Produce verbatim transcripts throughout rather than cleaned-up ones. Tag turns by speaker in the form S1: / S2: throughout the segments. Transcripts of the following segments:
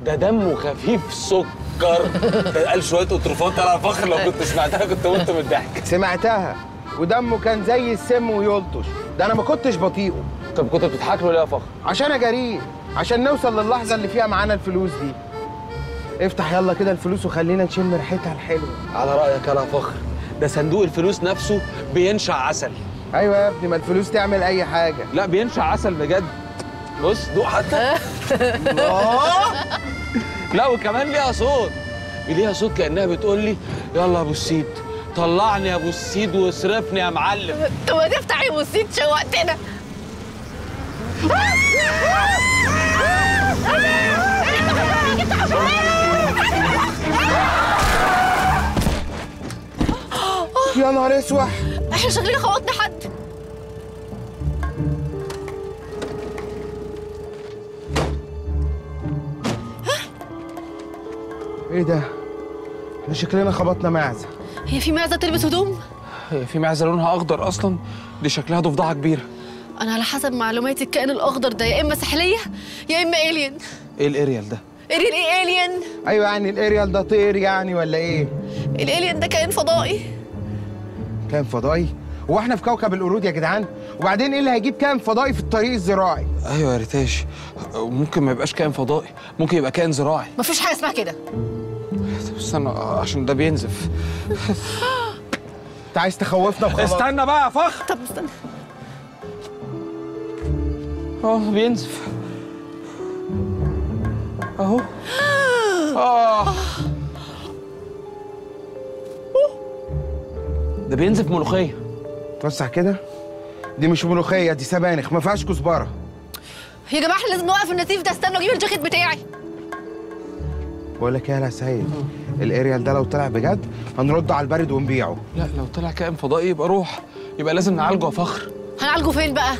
S1: ده دمه خفيف سكر. ده قال شويه اطروفات انا فخر، لو كنت سمعتها كنت مت من الضحك.
S2: سمعتها، ودمه كان زي السم ويلطش، ده انا ما كنتش بطيئه.
S1: طب كنت بتضحك له ليه يا فخر؟
S2: عشان اجاريه، عشان نوصل للحظه اللي فيها معانا الفلوس دي. افتح يلا كده الفلوس وخلينا نشم ريحتها الحلوه.
S1: على رايك يا فخر، ده صندوق الفلوس نفسه بينشع عسل.
S2: ايوه يا ابني، ما الفلوس تعمل اي حاجه.
S1: لا بينشع عسل بجد. بص دوق حتى. لا وكمان ليها صوت، ليها صوت كانها بتقول لي يلا يا ابو السيد طلعني يا ابو السيد واصرفني يا معلم.
S3: طب ما تفتح يا ابو السيد، شوقتنا.
S2: يا نهار اسوح،
S3: احنا شغالين خبطنا حد.
S2: ايه ده؟ احنا شكلنا خبطنا معزه.
S3: هي في معزه تلبس هدوم؟
S1: هي في معزه لونها اخضر اصلا؟ دي شكلها ضفدعه كبيره.
S3: انا على حسب معلوماتي الكائن الاخضر ده يا اما سحليه يا اما الين.
S1: ايه الاريال ده؟
S3: الين ايه الين؟
S2: ايوه يعني الاريال ده طير يعني ولا ايه؟
S3: الالين ده كائن فضائي.
S2: كائن فضائي؟ هو احنا في كوكب القرود يا جدعان؟ وبعدين ايه اللي هيجيب كائن فضائي في الطريق الزراعي؟
S1: ايوه يا ريتاش، ممكن ما يبقاش كائن فضائي، ممكن يبقى كائن زراعي.
S3: مفيش حاجه اسمها كده.
S1: طب استنى عشان ده بينزف.
S2: انت عايز تخوفنا وخلاص.
S1: استنى بقى يا فخر.
S3: طب استنى.
S1: اه بينزف اهو. اه ده بينزف ملوخيه.
S2: توسع كده، دي مش ملوخيه، دي سبانخ ما فيهاش كزبره.
S3: يا جماعه احنا لازم نوقف النزيف ده. استنوا اجيب الجاكيت بتاعي.
S2: بقول لك ايه يا سيد، الاريال ده لو طلع بجد هنرد على البرد ونبيعه.
S1: لا لو طلع كائن فضائي يبقى روح، يبقى لازم نعالجه يا فخر.
S3: هنعالجه فين بقى؟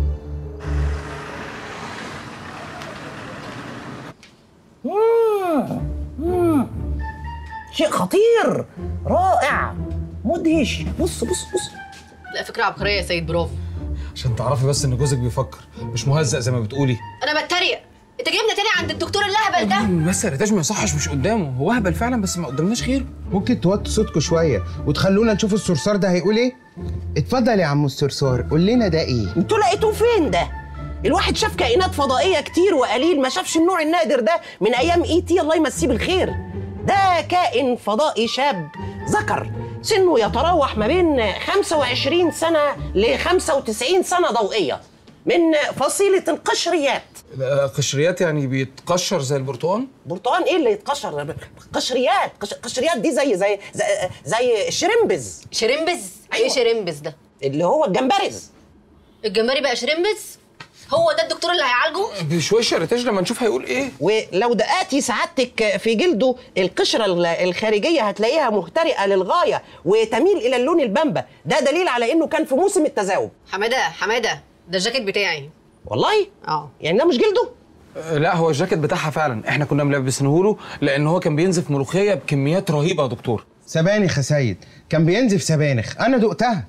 S4: مم. مم. شيء خطير رائع مدهش. بص بص بص.
S3: لا فكره عبقريه يا سيد، برافو.
S1: عشان تعرفي بس ان جوزك بيفكر مش مهزأ زي ما بتقولي.
S3: انا بتريق. انت جايبنا تاني عند الدكتور الهبل ده.
S1: بس يا ريتاج ما يصحش، مش قدامه، هو هبل فعلا بس ما قدامناش غيره.
S2: ممكن توطوا صوتكم شويه وتخلونا نشوف الصرصار ده هيقول ايه؟ اتفضل يا عم الصرصار، قول لنا ده ايه؟
S4: انتوا لقيتوه فين ده؟ الواحد شاف كائنات فضائيه كتير وقليل ما شافش النوع النادر ده من ايام اي تي الله يمسيه بالخير. ده كائن فضائي شاب ذكر سنه يتراوح ما بين خمسة وعشرين سنه ل خمسة وتسعين سنه ضوئيه، من فصيله القشريات.
S1: قشريات يعني بيتقشر زي البرتقال؟
S4: برتقال ايه اللي يتقشر؟ قشريات. قش... قشريات دي زي زي زي, زي الشرمبز.
S3: شرمبز؟
S4: أيوة.
S3: ايه شرمبز ده؟
S4: اللي هو الجمبرز.
S3: الجمبري بقى شرمبز؟ هو ده الدكتور اللي هيعالجه؟
S1: بشويش يا ريتاج لما نشوف هيقول ايه.
S4: ولو دققتي سعادتك في جلده القشره الخارجيه هتلاقيها مهترئه للغايه وتميل الى اللون البامبا، ده دليل على انه كان في موسم التزاوج.
S3: حماده حماده، ده الجاكيت بتاعي.
S4: والله؟
S3: اه
S4: يعني ده مش جلده؟
S1: أه لا هو الجاكيت بتاعها فعلا، احنا كنا ملبسينه له لان هو كان بينزف ملوخيه بكميات رهيبه يا دكتور.
S2: سبانخ يا سيد، كان بينزف سبانخ، انا دقتها.